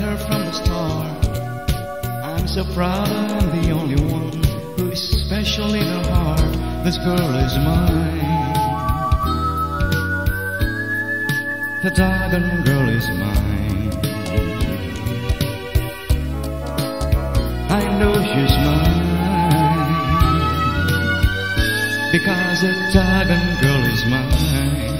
her from the start. I'm so proud I'm the only one who is special in her heart. This girl is mine. The doggone girl is mine. I know she's mine, because the doggone girl is mine.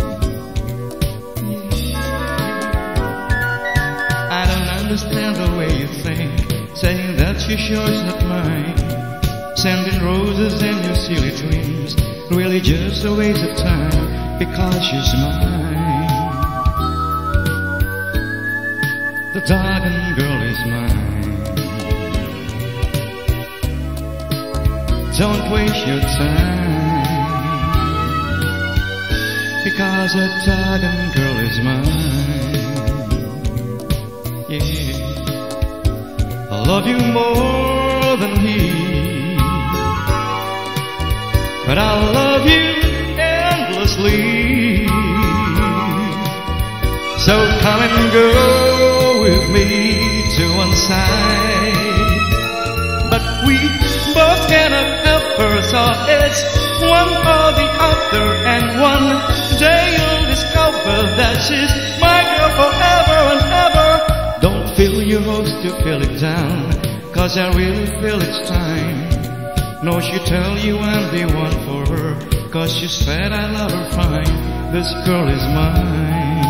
I don't understand the way you think, saying that she sure is not mine. Sending roses and your silly dreams, really just a waste of time, because she's mine. The doggone girl is mine. Don't waste your time, because the doggone girl is mine. Yeah, I love you more than he, but I love you endlessly. So come and go with me to one side, but we both cannot help her, so it's one or the other, and one day you'll discover that she's my girl forever and ever. Don't fill your hopes to fill it down, 'cause I really feel it's time. No, she tell you I'm the one for her, 'cause she said I love her fine. This girl is mine.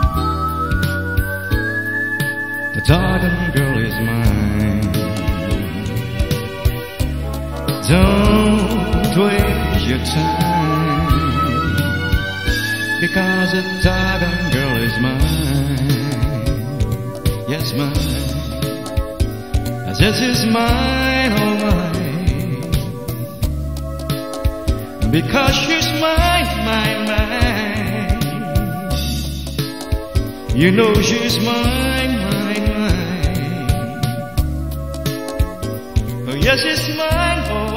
The doggone girl is mine. Don't waste your time, because the doggone girl is mine. Yes, mine. This is mine, oh mine, because she's mine, mine, mine. You know she's mine, mine, mine. Oh yes, she's mine, oh